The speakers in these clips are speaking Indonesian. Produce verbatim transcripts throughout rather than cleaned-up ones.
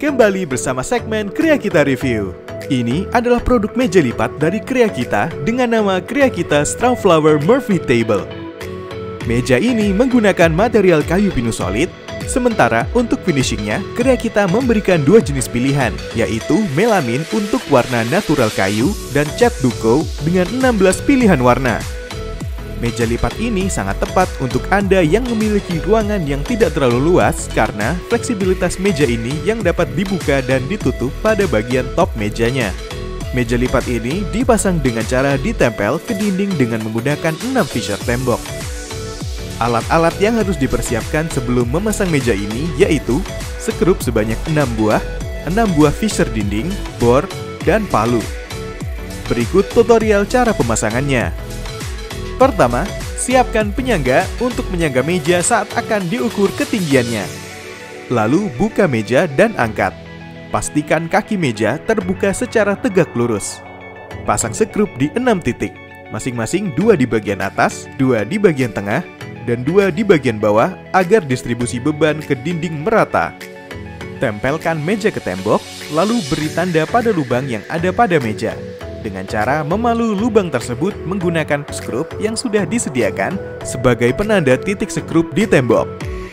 kembali bersama segmen Krea Kita Review. Ini adalah produk meja lipat dari Krea Kita dengan nama Krea Kita Straw Flower Murphy Table. Meja ini menggunakan material kayu pinus solid, sementara untuk finishingnya, Krea Kita memberikan dua jenis pilihan, yaitu melamin untuk warna natural kayu dan cat duko dengan enam belas pilihan warna. Meja lipat ini sangat tepat untuk Anda yang memiliki ruangan yang tidak terlalu luas karena fleksibilitas meja ini yang dapat dibuka dan ditutup pada bagian top mejanya. Meja lipat ini dipasang dengan cara ditempel ke dinding dengan menggunakan enam fisher tembok. Alat-alat yang harus dipersiapkan sebelum memasang meja ini yaitu sekrup sebanyak enam buah, enam buah fisher dinding, bor, dan palu. Berikut tutorial cara pemasangannya. Pertama, siapkan penyangga untuk menyangga meja saat akan diukur ketinggiannya. Lalu buka meja dan angkat. Pastikan kaki meja terbuka secara tegak lurus. Pasang sekrup di enam titik, masing-masing dua di bagian atas, dua di bagian tengah, dan dua di bagian bawah agar distribusi beban ke dinding merata. Tempelkan meja ke tembok, lalu beri tanda pada lubang yang ada pada meja. Dengan cara memalu lubang tersebut menggunakan skrup yang sudah disediakan sebagai penanda titik skrup di tembok.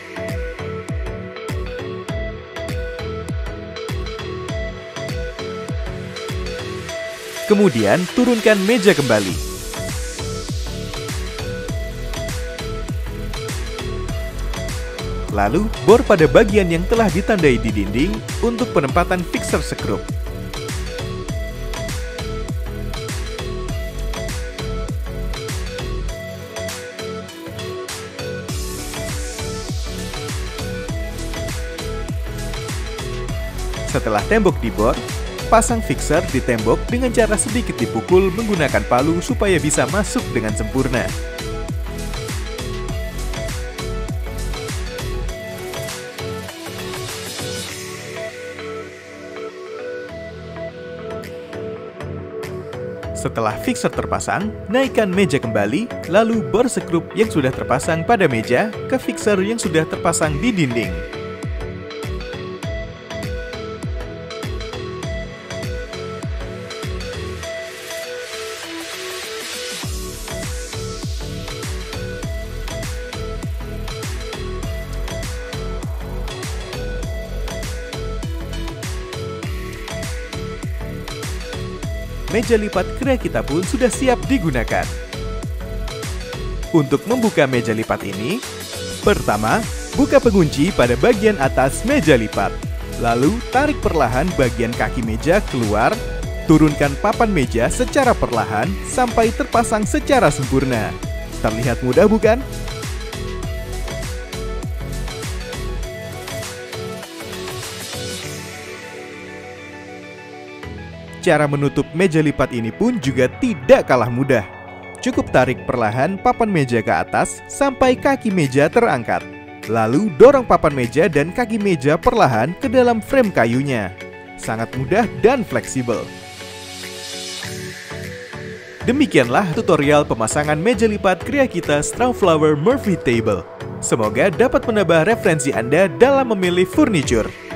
Kemudian turunkan meja kembali. Lalu bor pada bagian yang telah ditandai di dinding untuk penempatan fixer skrup. Setelah tembok dibor, pasang fixer di tembok dengan cara sedikit dipukul menggunakan palu supaya bisa masuk dengan sempurna. Setelah fixer terpasang, naikkan meja kembali, lalu bor skrup yang sudah terpasang pada meja ke fixer yang sudah terpasang di dinding. Meja lipat Krea Kita pun sudah siap digunakan. Untuk membuka meja lipat ini, pertama, buka pengunci pada bagian atas meja lipat. Lalu, tarik perlahan bagian kaki meja keluar, turunkan papan meja secara perlahan sampai terpasang secara sempurna. Terlihat mudah bukan? Cara menutup meja lipat ini pun juga tidak kalah mudah. Cukup tarik perlahan papan meja ke atas sampai kaki meja terangkat. Lalu dorong papan meja dan kaki meja perlahan ke dalam frame kayunya. Sangat mudah dan fleksibel. Demikianlah tutorial pemasangan meja lipat Krea Kita Straw Flower Murphy Table. Semoga dapat menambah referensi Anda dalam memilih furniture.